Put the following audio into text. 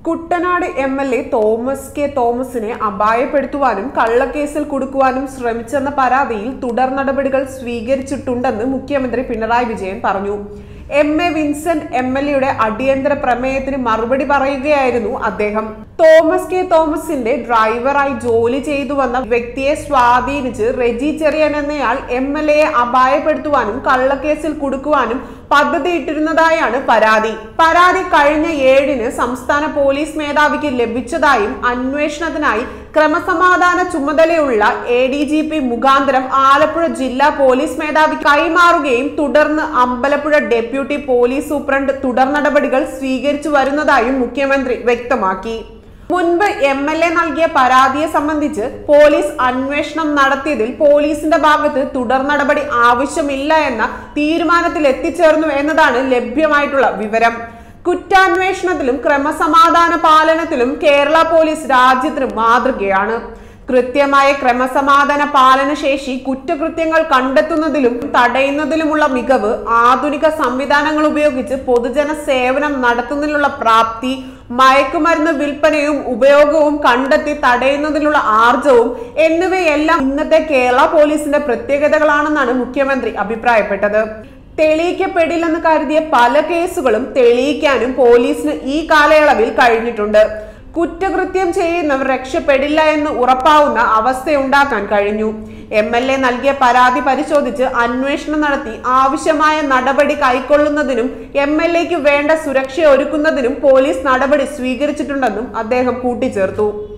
Kuttanad MLA. Thomas K തോമസിനെ അപായപ്പെടുത്തുവാനും കള്ളക്കേസിൽ കുടുക്കുവാനും ശ്രമിച്ചെന്ന പരാതിയിൽ തുടർ നടപടികൾ സ്വീകരിച്ചിട്ടുണ്ടെന്ന് മുഖ്യമന്ത്രി പിണറായി വിജയൻ പറഞ്ഞു. എം.എ. വിൻസെന്റ് എം.എൽ.എയുടെ അടിയന്തര പ്രമേയത്തിന് മറുപടി പറയുകയായിരുന്നു അദ്ദേഹം. തോമസ് കെ തോമസിന്റെ ഡ്രൈവറായി ജോലി ചെയ്തു വന്ന വ്യക്തിയെ സ്വാധീനിച്ച് റെജി ചെറിയാൻ എന്നയാൾ എം.എൽ.എയെ അപായപ്പെടുത്തുവാനും കള്ളക്കേസിൽ കുടുക്കുവാനും പദ്ധതിയിട്ടിരുന്നതായാണ് പരാതി കഴിഞ്ഞ 7-ന് സംസ്ഥാന പോലീസ് മേധാവിക്ക് ലഭിച്ചതായും അന്വേഷണത്തിനായി ക്രമസമാധാന ചുമതലയുള്ള ADGP മുഖാന്തരം ആലപ്പുഴ ജില്ലാ പോലീസ് മേധാവി കൈമാറുകയും തുടർന്ന് അമ്പലപ്പുഴ ഡെപ്യൂട്ടി പോലീസ് സൂപ്രണ്ട് തുടർ നടപടികൾ സ്വീകരിച്ചു വരുന്നതായും മുഖ്യമന്ത്രി വ്യക്തമാക്കി. മുൻപ് എം.എൽ.എ. നൽകിയ പരാതിയെ സംബന്ധിച്ച് പോലീസ് അന്വേഷണം നടത്തിയതിൽ പോലീസിന്റെ ഭാഗത്ത് തുടർ നടപടി ആവശ്യമില്ല എന്ന തീരുമാനത്തിൽ എത്തിച്ചേർന്നു എന്നതാണ് ലഭ്യമായിട്ടുള്ള വിവരം. കുറ്റാന്വേഷണത്തിലും ക്രമസമാധാന പാലനത്തിലും കേരള പോലീസ് രാജ്യത്തിന് മാതൃകയാണ്. കൃത്യമായ ക്രമസമാധാന പാലന ശേഷി, കുറ്റകൃത്യങ്ങൾ കണ്ടെത്തുന്നതിലും തടയുന്നതിലുമുള്ള മികവ്, ആധുനിക സംവിധാനങ്ങൾ ഉപയോഗിച്ച് പൊതുജന സേവനം നടത്തുന്നതിനുള്ള പ്രാപ്തി, മയക്കുമരുന്ന് വിൽപ്പനയും ഉപയോഗവും കണ്ടെത്തി തടയുന്നതിനുള്ള ആർജവും എന്നിവയെല്ലാം ഇന്നത്തെ കേരള പോലീസിന്റെ പ്രത്യേകതകളാണെന്നാണ് മുഖ്യമന്ത്രി അഭിപ്രായപ്പെട്ടത്. തെളിയിക്കപ്പെടില്ലെന്ന് കരുതിയ പല കേസുകളും തെളിയിക്കാനും പോലീസിന് ഈ കാലയളവിൽ കഴിഞ്ഞിട്ടുണ്ട്. കുറ്റകൃത്യം ചെയ്യുന്നവർ രക്ഷപ്പെടില്ല എന്ന് ഉറപ്പാവുന്ന അവസ്ഥയുണ്ടാക്കാൻ കഴിഞ്ഞു. എം.എൽ.എ. നൽകിയ പരാതി പരിശോധിച്ച് അന്വേഷണം നടത്തി ആവശ്യമായ നടപടി കൈക്കൊള്ളുന്നതിനും എം.എൽ.എക്ക് വേണ്ട സുരക്ഷ ഒരുക്കുന്നതിനും പോലീസ് നടപടി സ്വീകരിച്ചിട്ടുണ്ടെന്നും അദ്ദേഹം കൂട്ടിച്ചേർത്തു.